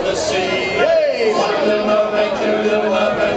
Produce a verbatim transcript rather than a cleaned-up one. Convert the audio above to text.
the sea. Hey! One little mermaid, two little mermaids.